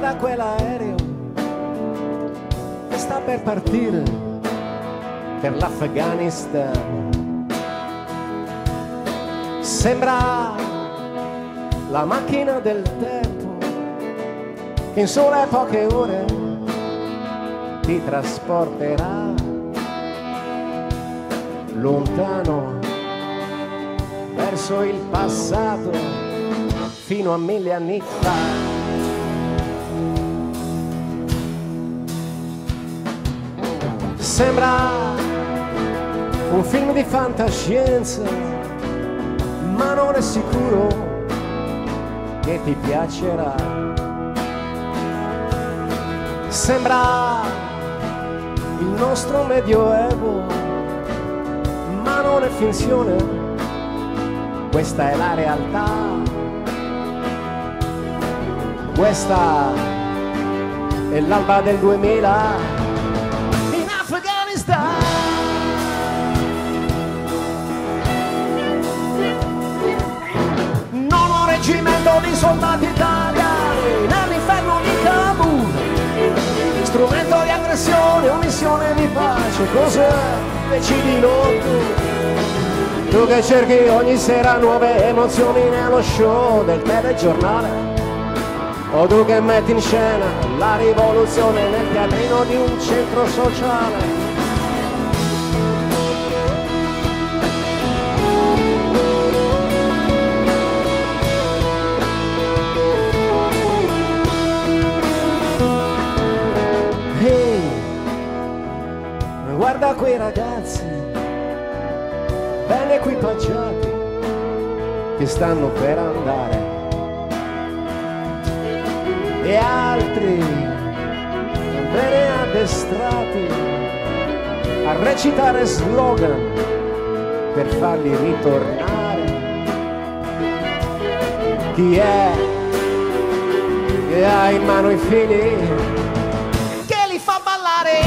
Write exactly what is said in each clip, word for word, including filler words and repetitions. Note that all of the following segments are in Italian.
guarda quell'aereo che sta per partire per l'Afghanistan. Sembra la macchina del tempo che in sole poche ore ti trasporterà lontano verso il passato fino a mille anni fa. Sembra un film di fantascienza, ma non è sicuro che ti piacerà. Sembra il nostro medioevo, ma non è finzione, questa è la realtà. Questa è l'alba del duemila in Afghanistan. Nono reggimento di soldati italiani nell'inferno di Kabul. Strumento di aggressione o missione di pace, cos'è? Decidilo tu. Tu che cerchi ogni sera nuove emozioni nello show del telegiornale, o tu che metti in scena la rivoluzione nel teatrino di un centro sociale. Ehi, guarda quei ragazzi ben equipaggiati che stanno per andare, e altri bene addestrati a recitare slogan per farli ritornare. Chi è che ha in mano i fili che li fa ballare?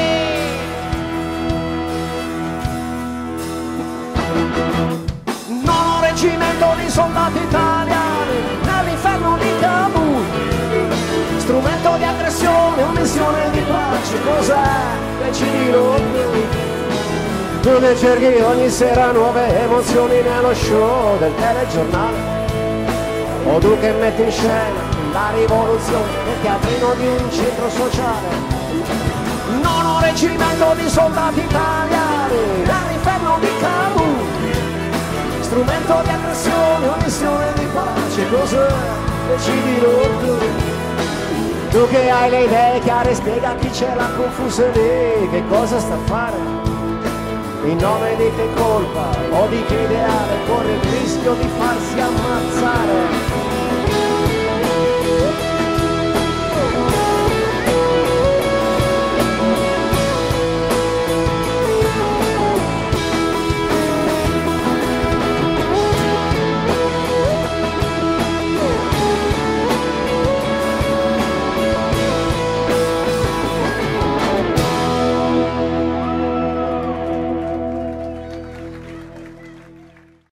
Nono reggimento di soldati italiani nell'inferno di Kabul. Strumento di aggressione o missione di pace, cos'è? Decidilo tu. Tu che cerchi ogni sera nuove emozioni nello show del telegiornale, o tu che metti in scena la rivoluzione nel teatrino di un centro sociale. Nono reggimento di soldati italiani nell'inferno di Kabul. Strumento di aggressione o missione di pace, cos'è? Decidilo tu. Tu che hai le idee chiare, spiega a chi c'è la confusione che cosa sta a fare. In nome di che colpa o di che ideale corre il rischio di farsi ammazzare.